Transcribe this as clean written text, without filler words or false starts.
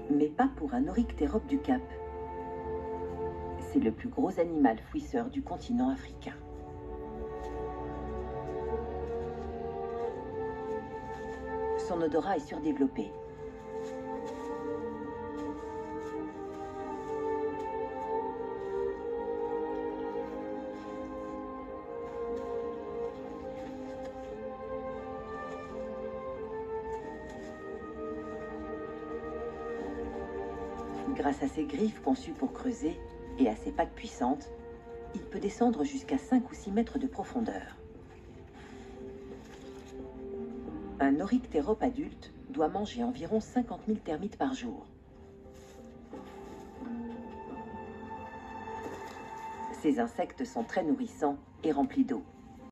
Mais pas pour un Oryctérope du Cap. C'est le plus gros animal fouisseur du continent africain. Son odorat est surdéveloppé. Grâce à ses griffes conçues pour creuser et à ses pattes puissantes, il peut descendre jusqu'à 5 ou 6 mètres de profondeur. Un Oryctérope adulte doit manger environ 50 000 termites par jour. Ces insectes sont très nourrissants et remplis d'eau.